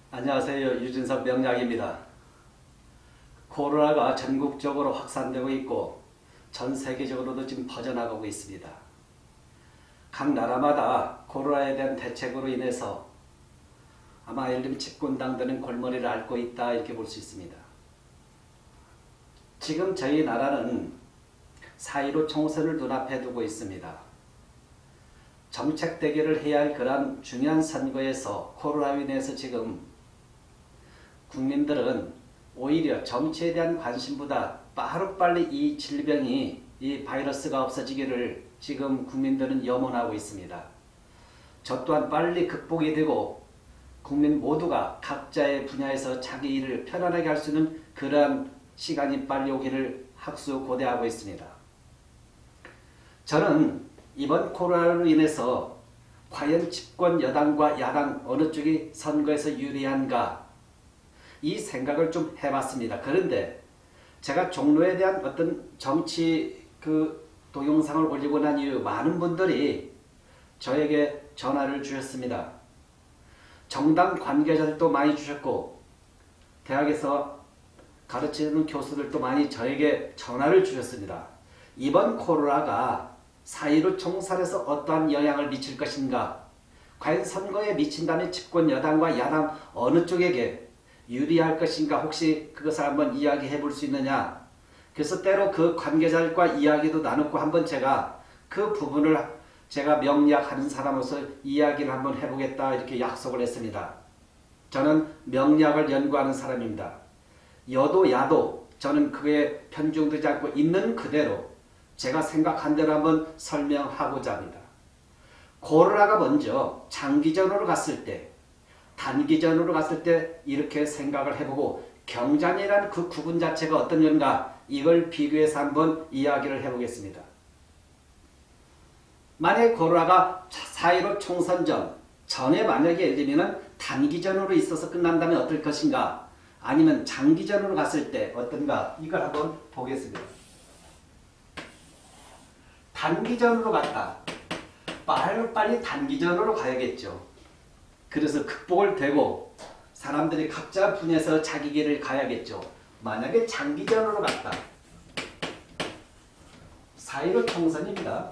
안녕하세요. 유진석 명약입니다. 코로나가 전국적으로 확산되고 있고 전 세계적으로도 지금 퍼져나가고 있습니다. 각 나라마다 코로나에 대한 대책으로 인해서 아마 예를 들면 집권당들은 골머리를 앓고 있다 이렇게 볼 수 있습니다. 지금 저희 나라는 4.15 총선을 눈앞에 두고 있습니다. 정책 대결을 해야 할 그런 중요한 선거에서 코로나로 인해서 지금 국민들은 오히려 정치에 대한 관심보다 빠르빨리 이 질병이, 이 바이러스가 없어지기를 지금 국민들은 염원하고 있습니다. 저 또한 빨리 극복이 되고 국민 모두가 각자의 분야에서 자기 일을 편안하게 할 수 있는 그러한 시간이 빨리 오기를 학수고대하고 있습니다. 저는 이번 코로나로 인해서 과연 집권 여당과 야당 어느 쪽이 선거에서 유리한가 이 생각을 좀 해봤습니다. 그런데 제가 종로에 대한 어떤 정치 동영상을 올리고 난 이후 많은 분들이 저에게 전화를 주셨습니다. 정당 관계자들도 많이 주셨고 대학에서 가르치는 교수들도 많이 저에게 전화를 주셨습니다. 이번 코로나가 4.15 총선에서 어떠한 영향을 미칠 것인가, 과연 선거에 미친다면 집권 여당과 야당 어느 쪽에게 유리할 것인가, 혹시 그것을 한번 이야기해 볼 수 있느냐. 그래서 때로 그 관계자들과 이야기도 나누고 한번 제가 그 부분을 제가 명리학하는 사람으로서 이야기를 한번 해보겠다 이렇게 약속을 했습니다. 저는 명리학을 연구하는 사람입니다. 여도 야도 저는 그에 편중되지 않고 있는 그대로 제가 생각한 대로 한번 설명하고자 합니다. 코로나가 먼저 장기전으로 갔을 때, 단기전으로 갔을 때 이렇게 생각을 해보고 경장이라는 그 구분 자체가 어떤 건가 이걸 비교해서 한번 이야기를 해보겠습니다. 만약에 코로나가 4.15 총선 전에 만약에 예를 들면 단기전으로 있어서 끝난다면 어떨 것인가, 아니면 장기전으로 갔을 때 어떤가 이걸 한번 보겠습니다. 단기전으로 갔다. 빨리 단기전으로 가야겠죠. 그래서 극복을 되고 사람들이 각자 분야에서 자기 길을 가야겠죠. 만약에 장기전으로 갔다. 4.15 총선입니다.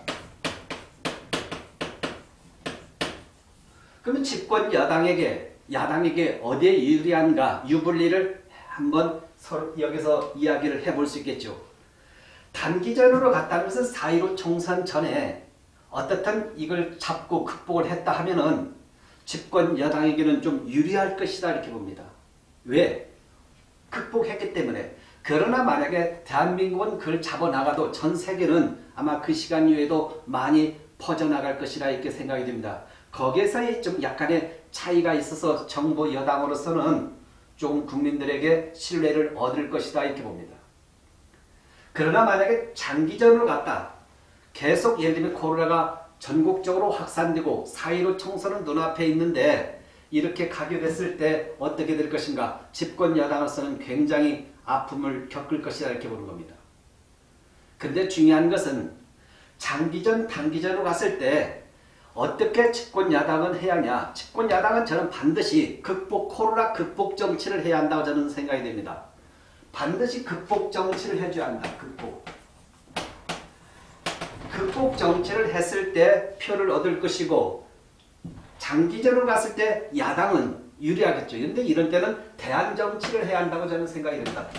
그러면 집권 야당에게 어디에 유리한가, 유불리를 한번 여기서 이야기를 해볼 수 있겠죠. 단기전으로 갔다는 것은 4.15 총선 전에 어떻든 이걸 잡고 극복을 했다 하면은 집권 여당에게는 좀 유리할 것이다 이렇게 봅니다. 왜? 극복했기 때문에. 그러나 만약에 대한민국은 그걸 잡아나가도 전 세계는 아마 그 시간 이후에도 많이 퍼져나갈 것이라 이렇게 생각이 됩니다. 거기에서의 좀 약간의 차이가 있어서 정부 여당으로서는 좀 국민들에게 신뢰를 얻을 것이다 이렇게 봅니다. 그러나 만약에 장기전으로 갔다. 계속 예를 들면 코로나가 전국적으로 확산되고 4.15 총선은 눈앞에 있는데 이렇게 가게 됐을 때 어떻게 될 것인가. 집권 여당으로서는 굉장히 아픔을 겪을 것이다 이렇게 보는 겁니다. 근데 중요한 것은 장기전, 단기전으로 갔을 때 어떻게 집권 야당은 해야 하냐. 집권 야당은 저는 반드시 코로나 극복 정치를 해야 한다고 저는 생각이 됩니다. 반드시 극복 정치를 해줘야 한다. 극복 정치를 했을 때 표를 얻을 것이고 장기전으로 갔을 때 야당은 유리하겠죠. 그런데 이런 때는 대안 정치를 해야 한다고 저는 생각이 됩니다.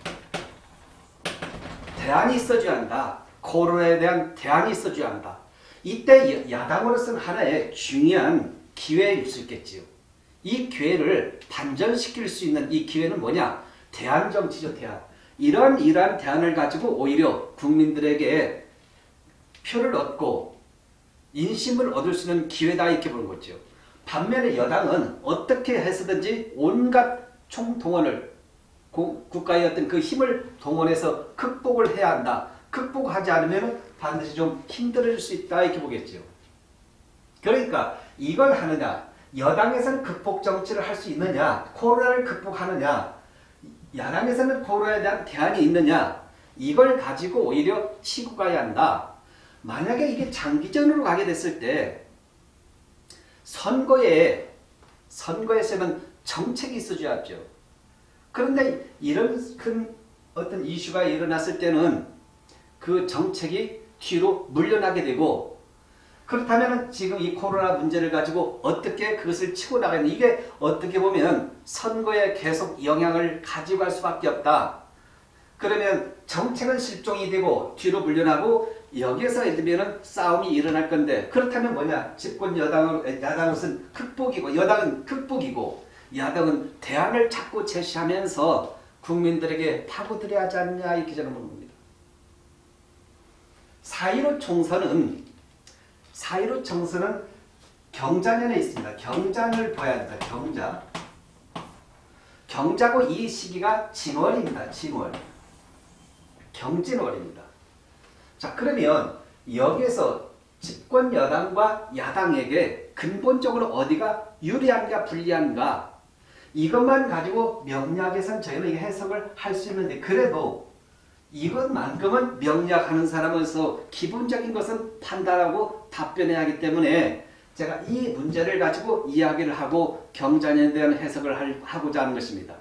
대안이 있어줘야 한다. 코로나에 대한 대안이 있어줘야 한다. 이때 야당으로서는 하나의 중요한 기회일 수 있겠지요. 이 기회를 반전시킬 수 있는 이 기회는 뭐냐? 대안 정치죠. 대안. 이러한 대안을 가지고 오히려 국민들에게 표를 얻고 인심을 얻을 수 있는 기회다 이렇게 보는 거죠. 반면에 여당은 어떻게 해서든지 온갖 총동원을 국가의 어떤 그 힘을 동원해서 극복을 해야 한다. 극복하지 않으면 반드시 좀 힘들어질 수 있다 이렇게 보겠죠. 그러니까 이걸 하느냐, 여당에서는 극복 정치를 할 수 있느냐, 코로나를 극복하느냐, 야당에서는 코로나에 대한 대안이 있느냐, 이걸 가지고 오히려 치고 가야 한다. 만약에 이게 장기전으로 가게 됐을 때 선거에 선거에서는 정책이 있어줘야죠. 그런데 이런 큰 어떤 이슈가 일어났을 때는 그 정책이 뒤로 물러나게 되고, 그렇다면 지금 이 코로나 문제를 가지고 어떻게 그것을 치고 나가는, 이게 어떻게 보면 선거에 계속 영향을 가지고 갈 수밖에 없다. 그러면 정책은 실종이 되고 뒤로 물러나고 여기에서 예를 들면 싸움이 일어날 건데, 그렇다면 뭐냐? 집권 야당은 극복이고 여당은 극복이고 야당은 대안을 자꾸 제시하면서 국민들에게 파고들어야 하지 않냐, 이렇게 저는 보는 겁니다. 4.15 총선은 경자년에 있습니다. 경자를 봐야 합니다. 경자고 이 시기가 진월입니다. 진월. 경진월입니다. 자, 그러면 여기에서 집권 여당과 야당에게 근본적으로 어디가 유리한가 불리한가, 이것만 가지고 명리학에서는 저희는 이게 해석을 할 수 있는데, 그래도 이것만큼은 명리학하는 사람으로서 기본적인 것은 판단하고 답변해야 하기 때문에 제가 이 문제를 가지고 이야기를 하고 경자년에 대한 해석을 하고자 하는 것입니다.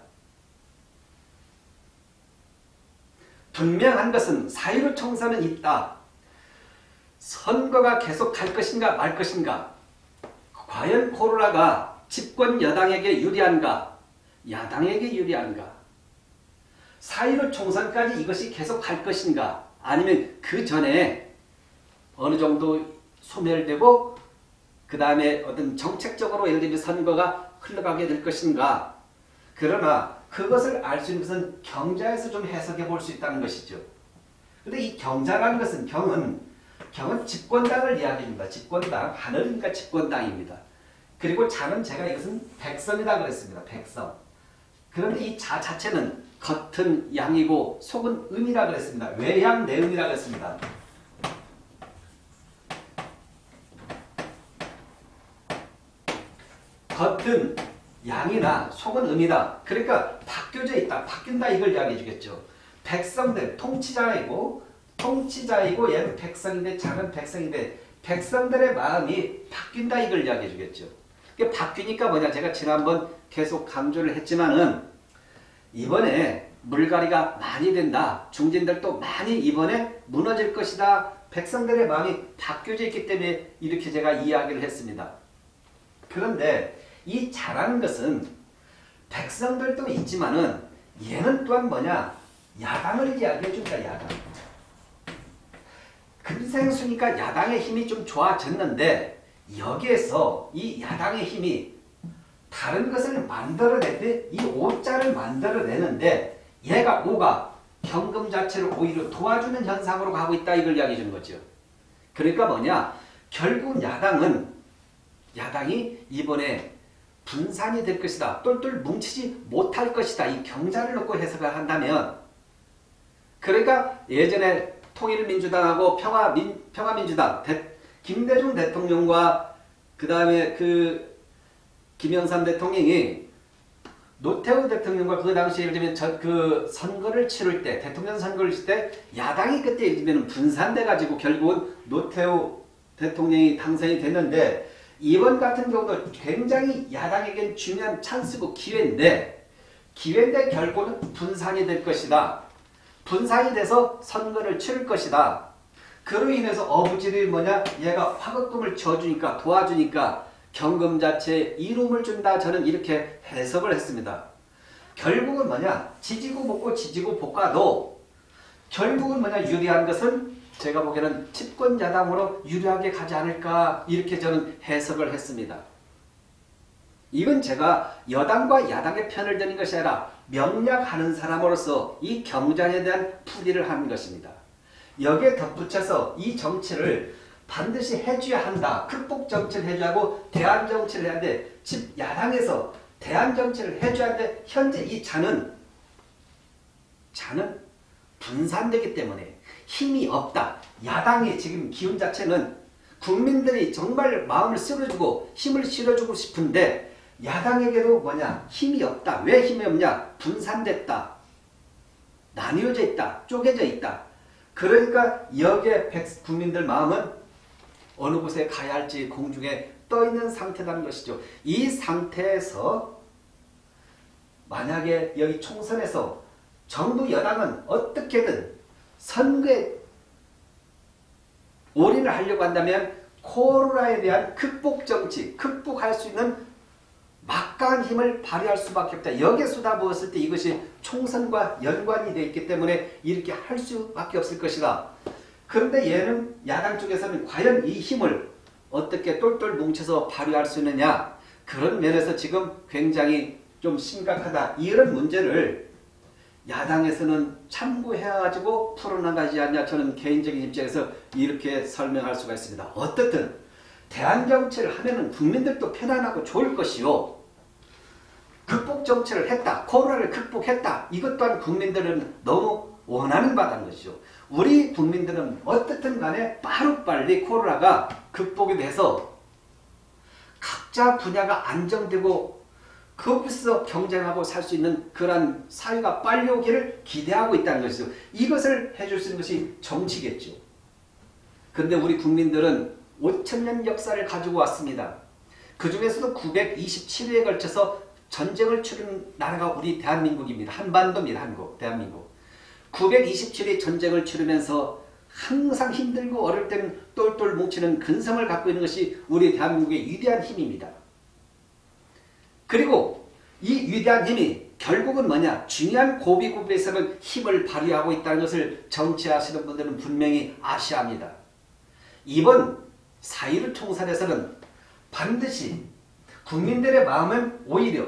분명한 것은 4.15 총선은 있다. 선거가 계속 갈 것인가 말 것인가, 과연 코로나가 집권 여당에게 유리한가 야당에게 유리한가, 4.15 총선까지 이것이 계속 갈 것인가, 아니면 그 전에 어느 정도 소멸되고 그 다음에 어떤 정책적으로 예를 들면 선거가 흘러가게 될 것인가. 그러나 그것을 알 수 있는 것은 경자에서 좀 해석해 볼 수 있다는 것이죠. 그런데 이 경자라는 것은 경은 집권당을 이야기합니다. 집권당, 하늘이니까 집권당입니다. 그리고 자는 제가 이것은 백성이다 그랬습니다. 백성. 그런데 이 자 자체는 겉은 양이고 속은 음이라 그랬습니다. 외양 내음이라 그랬습니다. 겉은 양이나 속은 음이다. 그러니까 바뀌어져 있다. 바뀐다, 이걸 이야기해 주겠죠. 백성들, 통치자이고 얘는 백성인데 자는 백성인데 백성들의 마음이 바뀐다, 이걸 이야기해 주겠죠. 바뀌니까 뭐냐, 제가 지난번 계속 강조를 했지만은 이번에 물갈이가 많이 된다. 중진들도 많이 이번에 무너질 것이다. 백성들의 마음이 바뀌어져 있기 때문에 이렇게 제가 이야기를 했습니다. 그런데 이 자라는 것은 백성들도 있지만은 얘는 또한 뭐냐, 야당을 이야기해 준다. 야당. 금생수니까 야당의 힘이 좀 좋아졌는데 여기에서 이 야당의 힘이 다른 것을 만들어낼 때 이 오자를 만들어내는데 얘가 오가 경금 자체를 오히려 도와주는 현상으로 가고 있다, 이걸 이야기해 주는 거죠. 그러니까 뭐냐, 결국 야당이 이번에 분산이 될 것이다. 똘똘 뭉치지 못할 것이다. 이 경자를 놓고 해석을 한다면, 그러니까 예전에 통일민주당하고 평화민주당 김대중 대통령과 그 다음에 그 김영삼 대통령이 노태우 대통령과 그 당시에 예를 들면 그 선거를 치를 때, 대통령 선거를 치를 때 야당이 그때 예를 들면 분산돼 가지고 결국은 노태우 대통령이 당선이 됐는데, 이번 같은 경우도 굉장히 야당에겐 중요한 찬스고 기회인데 결국은 분산이 될 것이다. 분산이 돼서 선거를 치를 것이다. 그로 인해서 어부질이 뭐냐, 얘가 화급금을 져주니까, 도와주니까 경금 자체에 이름을 준다. 저는 이렇게 해석을 했습니다. 결국은 뭐냐, 지지고 볶고 지지고 볶아도 결국은 뭐냐, 유리한 것은 제가 보기에는 집권 야당으로 유리하게 가지 않을까, 이렇게 저는 해석을 했습니다. 이건 제가 여당과 야당의 편을 드는 것이 아니라 명략하는 사람으로서 이 경전에 대한 풀이를 하는 것입니다. 여기에 덧붙여서 이 정치를 반드시 해줘야 한다. 극복 정치를 해줘야 하고 대안 정치를 해야 하는데, 야당에서 대안 정치를 해줘야 하는데 현재 이 자는 분산되기 때문에 힘이 없다. 야당의 지금 기운 자체는 국민들이 정말 마음을 쓸어주고 힘을 실어주고 싶은데 야당에게도 뭐냐, 힘이 없다. 왜 힘이 없냐? 분산됐다. 나뉘어져 있다. 쪼개져 있다. 그러니까 여기에 국민들 마음은 어느 곳에 가야 할지 공중에 떠 있는 상태라는 것이죠. 이 상태에서 만약에 여기 총선에서 정부 여당은 어떻게든 선거에 올인을 하려고 한다면 코로나에 대한 극복 정치, 극복할 수 있는 막강한 힘을 발휘할 수밖에 없다. 여기에 쏟아부었을 때 이것이 총선과 연관이 되어 있기 때문에 이렇게 할 수밖에 없을 것이다. 그런데 얘는 야당 쪽에서는 과연 이 힘을 어떻게 똘똘 뭉쳐서 발휘할 수 있느냐, 그런 면에서 지금 굉장히 좀 심각하다. 이런 문제를 야당에서는 참고해가지고 풀어나가지 않냐, 저는 개인적인 입장에서 이렇게 설명할 수가 있습니다. 어떻든 대안정치를 하면은 국민들도 편안하고 좋을 것이요. 극복 정치를 했다, 코로나를 극복했다, 이것 또한 국민들은 너무 원하는 바라는 것이죠. 우리 국민들은 어떻든 간에 빠르빨리 코로나가 극복이 돼서 각자 분야가 안정되고 거기서 경쟁하고 살 수 있는 그런 사회가 빨리 오기를 기대하고 있다는 것이죠. 이것을 해줄 수 있는 것이 정치겠죠. 그런데 우리 국민들은 5천년 역사를 가지고 왔습니다. 그 중에서도 927회에 걸쳐서 전쟁을 치른 나라가 우리 대한민국입니다. 한반도입니다. 한국, 대한민국. 927회 전쟁을 치르면서 항상 힘들고 어릴 때는 똘똘 뭉치는 근성을 갖고 있는 것이 우리 대한민국의 위대한 힘입니다. 그리고 이 위대한 힘이 결국은 뭐냐? 중요한 고비고비에서는 힘을 발휘하고 있다는 것을 정치하시는 분들은 분명히 아셔야 합니다. 이번 4.15 총선에서는 반드시 국민들의 마음은 오히려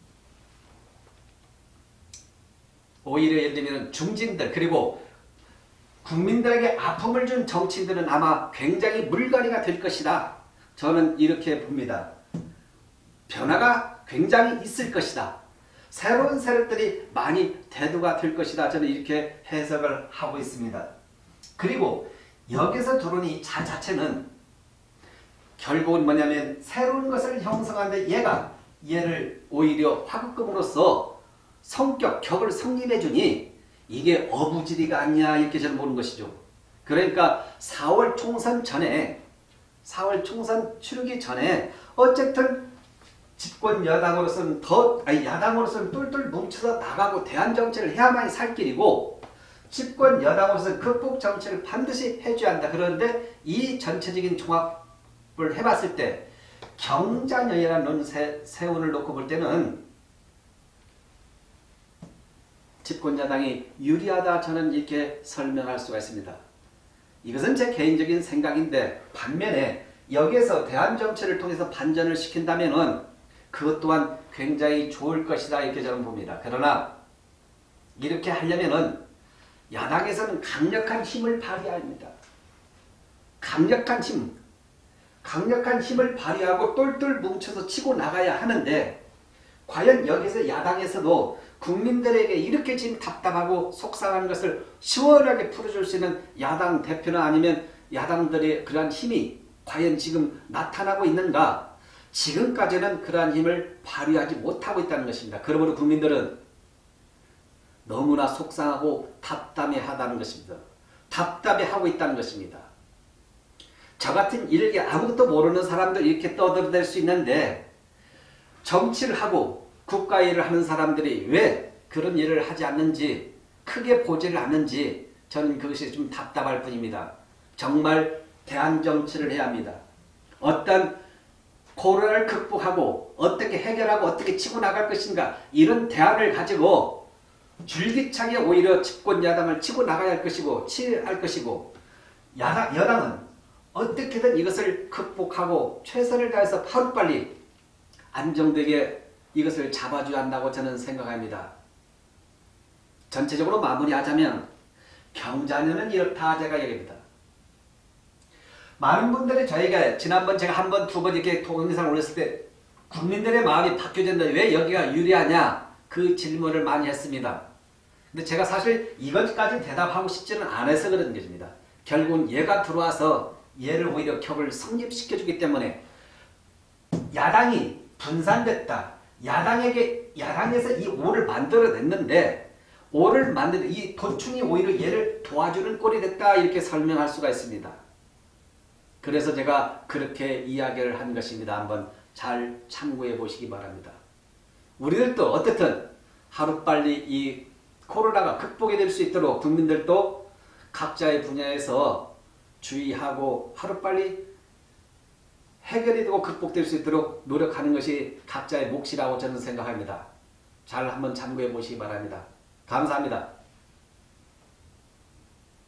예를 들면 중진들, 그리고 국민들에게 아픔을 준 정치인들은 아마 굉장히 물갈이가 될 것이다. 저는 이렇게 봅니다. 변화가 굉장히 있을 것이다. 새로운 세력들이 많이 대두가 될 것이다. 저는 이렇게 해석을 하고 있습니다. 그리고 여기서 들어오는 이 자 자체는 결국은 뭐냐면 새로운 것을 형성하는데 얘를 오히려 화급금으로써 성격, 격을 성립해 주니 이게 어부지리가 아니냐, 이렇게 저는 보는 것이죠. 그러니까 4월 총선 치르기 전에 어쨌든 집권 여당으로서는 야당으로서는 똘똘 뭉쳐서 나가고 대안정치를 해야만이 살 길이고, 집권 여당으로서는 극복 정치를 반드시 해줘야 한다. 그런데 이 전체적인 종합을 해봤을 때 경자녀이라는 세운을 놓고 볼 때는 집권 여당이 유리하다, 저는 이렇게 설명할 수가 있습니다. 이것은 제 개인적인 생각인데, 반면에 여기에서 대안정치를 통해서 반전을 시킨다면은 그것 또한 굉장히 좋을 것이다, 이렇게 저는 봅니다. 그러나 이렇게 하려면은 야당에서는 강력한 힘을 발휘해야 합니다. 강력한 힘을 발휘하고 똘똘 뭉쳐서 치고 나가야 하는데, 과연 여기서 야당에서도 국민들에게 이렇게 지금 답답하고 속상한 것을 시원하게 풀어줄 수 있는 야당 대표나 아니면 야당들의 그러한 힘이 과연 지금 나타나고 있는가? 지금까지는 그러한 힘을 발휘하지 못하고 있다는 것입니다. 그러므로 국민들은 너무나 속상하고 답답해하다는 것입니다. 답답해하고 있다는 것입니다. 저 같은 일개 아무것도 모르는 사람들 이렇게 떠들어댈 수 있는데, 정치를 하고 국가 일을 하는 사람들이 왜 그런 일을 하지 않는지, 크게 보지를 않는지, 저는 그것이 좀 답답할 뿐입니다. 정말 대안정치를 해야 합니다. 어떤 코로나를 극복하고 어떻게 해결하고 어떻게 치고 나갈 것인가, 이런 대안을 가지고 줄기차게 오히려 집권 야당을 치고 나가야 할 것이고 치할 것이고, 여당은 어떻게든 이것을 극복하고 최선을 다해서 하루빨리 안정되게 이것을 잡아줘야 한다고 저는 생각합니다. 전체적으로 마무리하자면 경자녀는 이렇다, 제가 얘기합니다. 많은 분들이 저에게 지난번 제가 한 번, 두 번 이렇게 동영상을 올렸을 때 국민들의 마음이 바뀌어진다, 왜 여기가 유리하냐, 그 질문을 많이 했습니다. 근데 제가 사실 이것까지 대답하고 싶지는 않아서 그런 것입니다. 결국은 얘가 들어와서 얘를 오히려 격을 성립시켜주기 때문에 야당이 분산됐다. 야당에서 이 오를 만들어냈는데, 오를 만드는 이 도충이 오히려 얘를 도와주는 꼴이 됐다, 이렇게 설명할 수가 있습니다. 그래서 제가 그렇게 이야기를 한 것입니다. 한번 잘 참고해 보시기 바랍니다. 우리들도 어떻든 하루빨리 이 코로나가 극복이 될 수 있도록 국민들도 각자의 분야에서 주의하고 하루빨리 해결이 되고 극복될 수 있도록 노력하는 것이 각자의 몫이라고 저는 생각합니다. 잘 한번 참고해 보시기 바랍니다. 감사합니다.